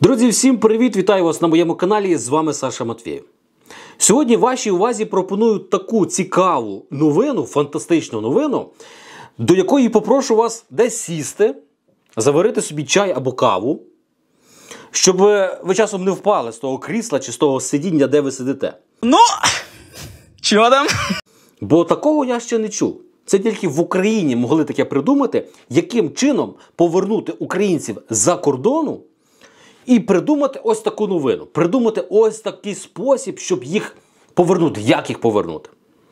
Друзі, всім привіт! Вітаю вас на моєму каналі, з вами Саша Матвєєв. Сьогодні вашій увазі пропоную таку цікаву новину, фантастичну новину, до якої попрошу вас десь сісти, заварити собі чай або каву, щоб ви часом не впали з того крісла чи з того сидіння, де ви сидите. Ну, чого там? Бо такого я ще не чув. Це тільки в Україні могли таке придумати, яким чином повернути українців з-за кордону і придумати ось таку новину. Придумати ось такий спосіб, щоб їх повернути. Як їх повернути?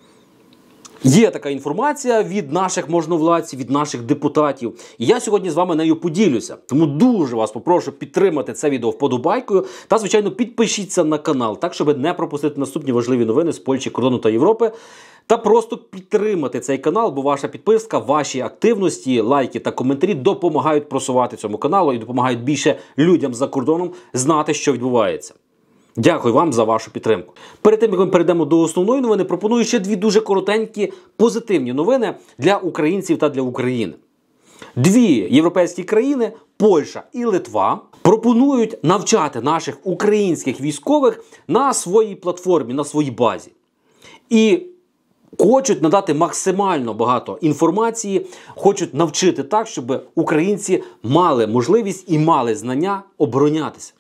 Є така інформація від наших можновладців, від наших депутатів. І я сьогодні з вами нею поділюся. Тому дуже вас попрошу підтримати це відео вподобайкою. Та, звичайно, підпишіться на канал, так, щоб не пропустити наступні важливі новини з Польщі, кордону та Європи. Та просто підтримати цей канал, бо ваша підписка, ваші активності, лайки та коментарі допомагають просувати цьому каналу і допомагають більше людям за кордоном знати, що відбувається. Дякую вам за вашу підтримку. Перед тим, як ми перейдемо до основної новини, пропоную ще дві дуже коротенькі позитивні новини для українців та для України. Дві європейські країни, Польща і Литва, пропонують навчати наших українських військових на своїй платформі, на своїй базі. І хочуть надати максимально багато інформації, хочуть навчити так, щоб українці мали можливість і мали знання оборонятися.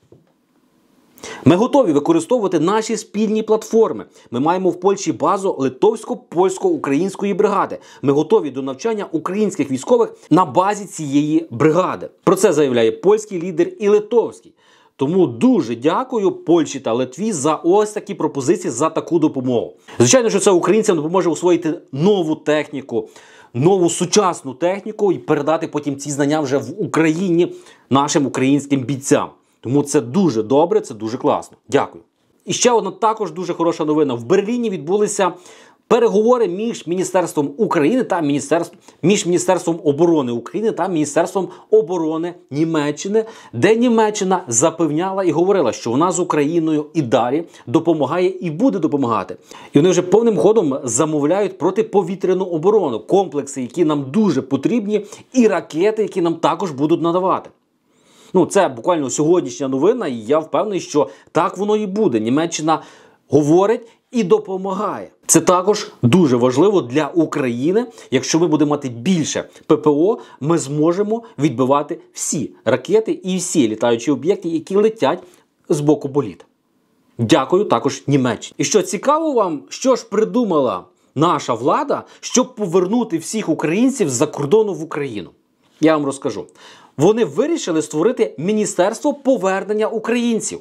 Ми готові використовувати наші спільні платформи. Ми маємо в Польщі базу литовсько-польсько-української бригади. Ми готові до навчання українських військових на базі цієї бригади. Про це заявляє польський лідер і литовський. Тому дуже дякую Польщі та Литві за ось такі пропозиції, за таку допомогу. Звичайно, що це українцям допоможе освоїти нову техніку, нову сучасну техніку і передати потім ці знання вже в Україні нашим українським бійцям. Тому це дуже добре, це дуже класно. Дякую. І ще одна також дуже хороша новина. В Берліні відбулися переговори між Міністерством України та Міністерством оборони України та Міністерством оборони Німеччини, де Німеччина запевняла і говорила, що вона з Україною і далі допомагає і буде допомагати. І вони вже повним ходом замовляють протиповітряну оборону, комплекси, які нам дуже потрібні, і ракети, які нам також будуть надавати. Це буквально сьогоднішня новина, і я впевнений, що так воно і буде. Німеччина говорить і допомагає. Це також дуже важливо для України. Якщо ми будемо мати більше ППО, ми зможемо відбивати всі ракети і всі літаючі об'єкти, які летять з боку боліт. Дякую також Німеччині. І що цікаво вам, що ж придумала наша влада, щоб повернути всіх українців з-за кордону в Україну? Я вам розкажу. Вони вирішили створити Міністерство повернення українців.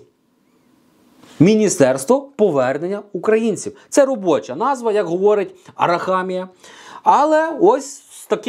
Міністерство повернення українців. Це робоча назва, як говорить Арахамія. Але ось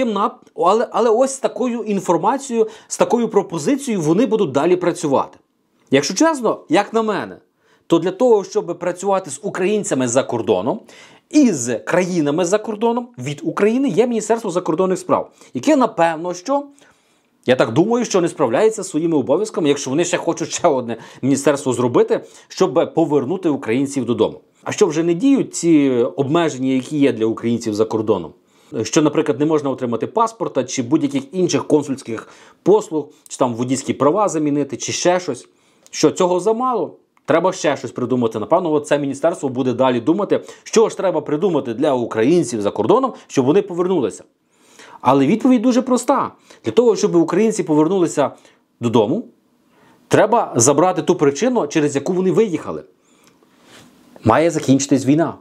з такою інформацією, з такою пропозицією вони будуть далі працювати. Якщо чесно, як на мене, то для того, щоб працювати з українцями за кордоном і з країнами за кордоном, від України є Міністерство закордонних справ, яке, напевно, що... Я так думаю, що не справляється зі своїми обов'язками, якщо вони ще хочуть ще одне міністерство зробити, щоб повернути українців додому. А що вже не діють ці обмеження, які є для українців за кордоном? Що, наприклад, не можна отримати паспорта, чи будь-яких інших консульських послуг, чи там водійські права замінити, чи ще щось. Що, цього замало? Треба ще щось придумати. Напевно, це міністерство буде далі думати, що ж треба придумати для українців за кордоном, щоб вони повернулися. Але відповідь дуже проста. Для того, щоб українці повернулися додому, треба забрати ту причину, через яку вони виїхали. Має закінчитись війна.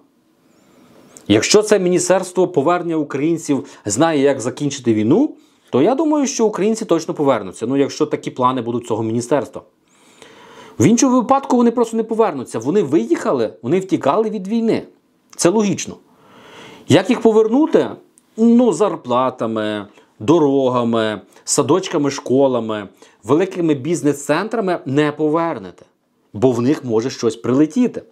Якщо це Міністерство повернення українців знає, як закінчити війну, то я думаю, що українці точно повернуться. Якщо такі плани будуть цього міністерства. В іншому випадку вони просто не повернуться. Вони виїхали, вони втікали від війни. Це логічно. Як їх повернути? Зарплатами, дорогами, садочками, школами, великими бізнес-центрами не повернете. Бо в них може щось прилетіти.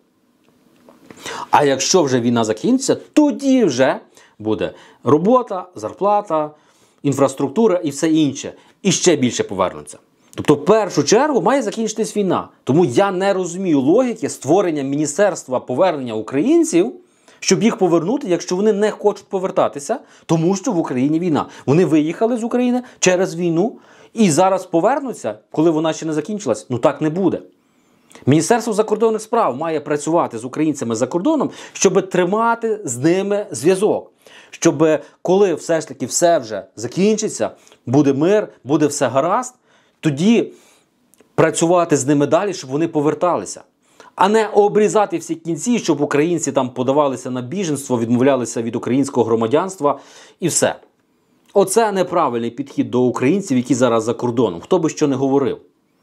А якщо вже війна закінчиться, тоді вже буде робота, зарплата, інфраструктура і все інше. І ще більше повернуться. Тобто, в першу чергу, має закінчитись війна. Тому я не розумію логіки створення Міністерства повернення українців, щоб їх повернути, якщо вони не хочуть повертатися, тому що в Україні війна. Вони виїхали з України через війну і зараз повернуться, коли вона ще не закінчилась. Ну так не буде. Міністерство закордонних справ має працювати з українцями за кордоном, щоб тримати з ними зв'язок. Щоб коли все ж таки все вже закінчиться, буде мир, буде все гаразд, тоді працювати з ними далі, щоб вони поверталися. А не обрізати всі кінці, щоб українці там подавалися на біженство, відмовлялися від українського громадянства і все. Оце неправильний підхід до українців, які зараз за кордоном. Хто би що не говорив.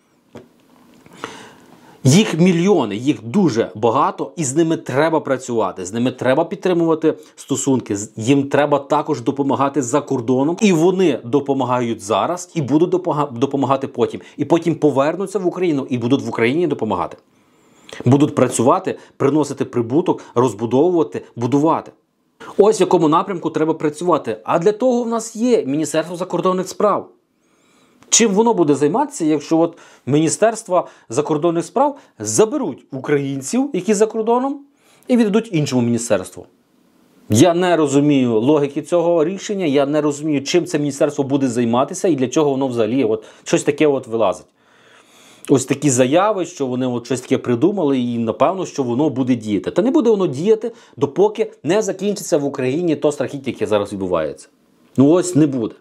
Їх мільйони, їх дуже багато, і з ними треба працювати, з ними треба підтримувати стосунки, їм треба також допомагати за кордоном, і вони допомагають зараз, і будуть допомагати потім. І потім повернуться в Україну, і будуть в Україні допомагати. Будуть працювати, приносити прибуток, розбудовувати, будувати. Ось в якому напрямку треба працювати. А для того в нас є Міністерство закордонних справ. Чим воно буде займатися, якщо от Міністерство закордонних справ заберуть українців, які за кордоном, і віддадуть іншому міністерству? Я не розумію логіки цього рішення, я не розумію, чим це міністерство буде займатися і для чого воно взагалі от щось таке от вилазить. Ось такі заяви, що вони от щось таке придумали і напевно, що воно буде діяти. Та не буде воно діяти, допоки не закінчиться в Україні то страхіття, яке зараз відбувається. Ну ось не буде.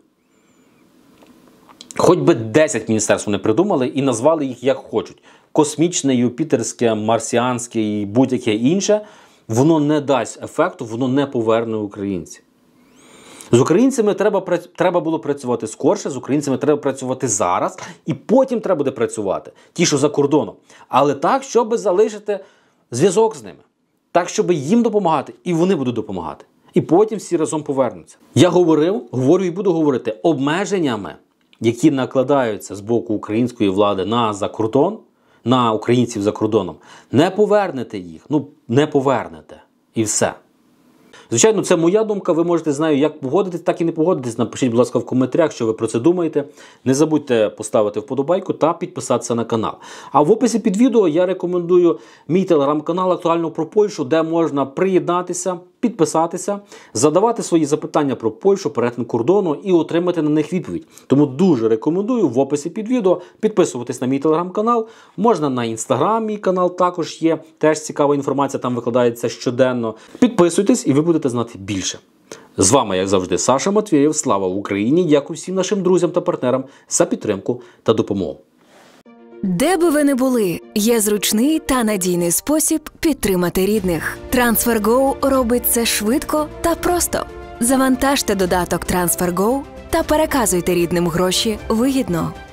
Хоч би 10 міністерств не придумали і назвали їх як хочуть. Космічне, юпітерське, марсіанське і будь-яке інше, воно не дасть ефекту, воно не поверне українців. З українцями треба було працювати скорше, з українцями треба працювати зараз, і потім треба буде працювати, ті, що за кордоном. Але так, щоб залишити зв'язок з ними. Так, щоб їм допомагати, і вони будуть допомагати. І потім всі разом повернуться. Я говорю і буду говорити, обмеженнями, які накладаються з боку української влади на закордон, на українців за кордоном, не повернете їх. Ну, не повернете. І все. Звичайно, це моя думка, ви можете з нею як погодитись, так і не погодитись. Напишіть, будь ласка, в коментарях, що ви про це думаєте. Не забудьте поставити вподобайку та підписатися на канал. А в описі під відео я рекомендую мій телеграм-канал «Актуально про Польщу», де можна приєднатися, підписатися, задавати свої запитання про Польщу, перетин кордону і отримати на них відповідь. Тому дуже рекомендую в описі під відео підписуватись на мій телеграм-канал. Можна на інстаграм, мій канал також є. Теж цікава інформація там викладається щоденно. Підписуйтесь і ви будете знати більше. З вами, як завжди, Саша Матвєєв. Слава Україні! Дякую всім нашим друзям та партнерам за підтримку та допомогу. Де би ви не були, є зручний та надійний спосіб підтримати рідних. TransferGo робить це швидко та просто. Завантажте додаток TransferGo та переказуйте рідним гроші вигідно.